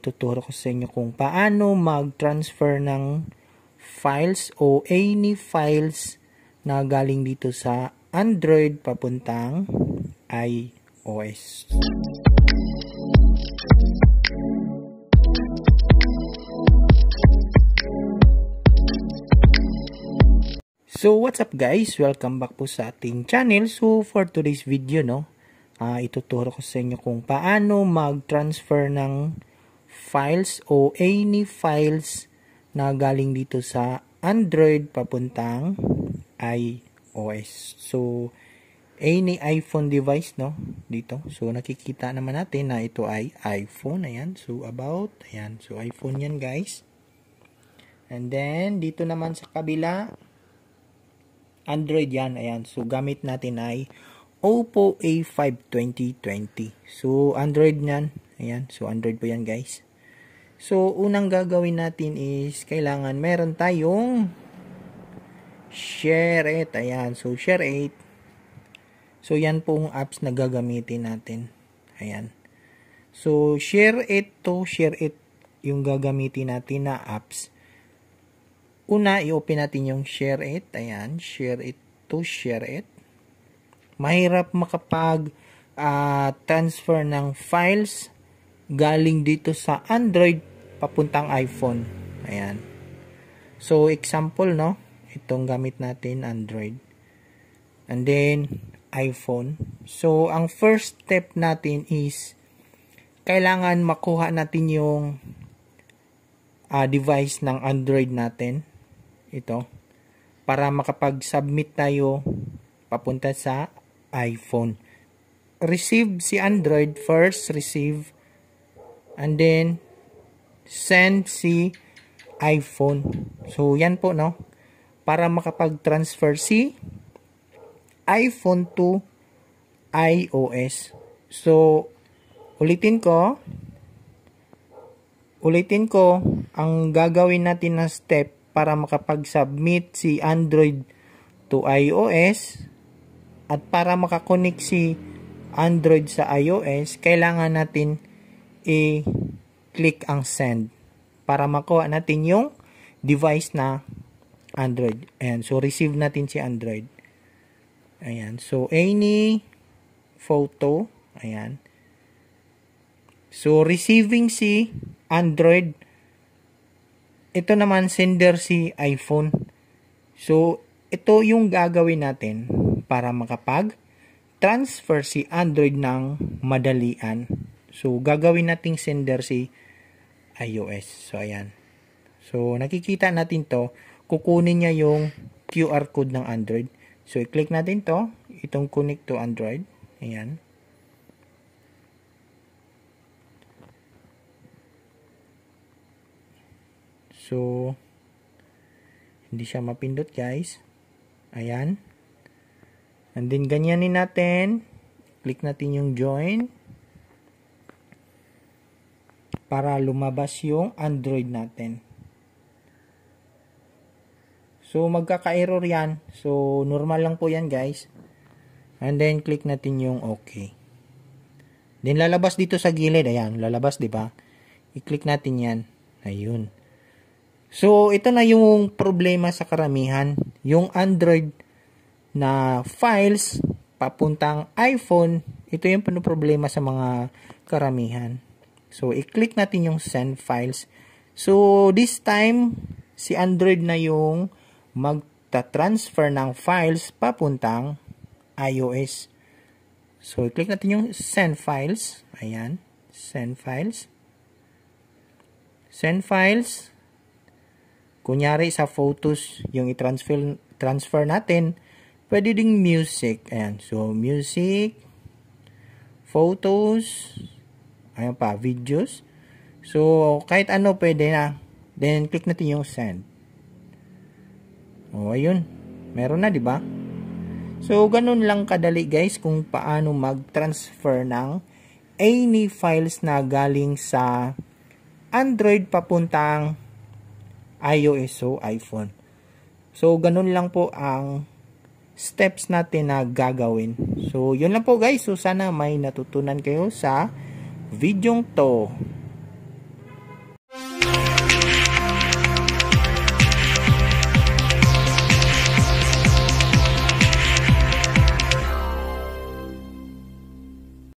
ituturo ko sa inyo kung paano mag-transfer ng files o any files na galing dito sa Android papuntang iOS. So what's up guys? Welcome back po sa ating channel. So for today's video ituturo ko sa inyo kung paano mag-transfer ng files o any files na galing dito sa Android papuntang iOS. So any iPhone device dito. So nakikita naman natin na ito ay iPhone. Ayan. So about. Ayan. So iPhone yan guys. And then dito naman sa kabila Android yan. Ayan. So gamit natin ay Oppo A5 2020. So Android yan. Ayan. So Android po yan guys. So unang gagawin natin is kailangan meron tayong Share8. Ayan. So Share8. So yan pong apps na gagamitin natin. Ayan. So Share8 to Share8 yung gagamitin natin na apps. Una, i-open natin yung Share8. Ayan, Share8 to Share8. Mahirap makapag transfer ng files galing dito sa Android papuntang iPhone. Ayan. So, example, itong gamit natin, Android. And then, iPhone. So, ang first step natin is kailangan makuha natin yung device ng Android natin. Ito, para makapag-submit tayo papunta sa iPhone. Receive si Android first, receive, and then send si iPhone. So yan po para makapag-transfer si iPhone to iOS. So ulitin ko ang gagawin natin na step para makapag-submit si Android to iOS at para makakonek si Android sa iOS, kailangan natin i-click ang send para makuha natin yung device na Android. Ayan, so receive natin si Android. Ayan, so any photo, ayan. So receiving si Android, ito naman sender si iPhone. So ito yung gagawin natin para makapag-transfer si Android ng madalian. So gagawin nating sender si iOS. So ayan. So nakikita natin to, kukunin niya yung QR code ng Android. So i-click natin to, itong connect to Android. Ayan. So, hindi siya mapindot guys. Ayan. And then, ganyanin natin. Click natin yung join. Para lumabas yung Android natin. So, magkaka-error yan. So, normal lang po yan guys. And then, click natin yung OK. Then, lalabas dito sa gilid. Ayan, lalabas diba? I-click natin yan. Ayun. So, ito na yung problema sa karamihan. Yung Android na files papuntang iPhone, ito yung problema sa mga karamihan. So, i-click natin yung send files. So, this time, si Android na yung magta-transfer ng files papuntang iOS. So, i-click natin yung send files. Ayan, send files. Send files. Kunyari sa photos yung i-transfer natin, pwede ding music. Ayan. So, music, photos, ayan pa, videos. So, kahit ano pwede na. Then, click natin yung send. O, ayun. Meron na, diba? So, ganun lang kadali guys kung paano mag-transfer ng any files na galing sa Android papuntang iOS o iPhone. So, ganun lang po ang steps natin na gagawin. So, yun lang po guys. So, sana may natutunan kayo sa videong to.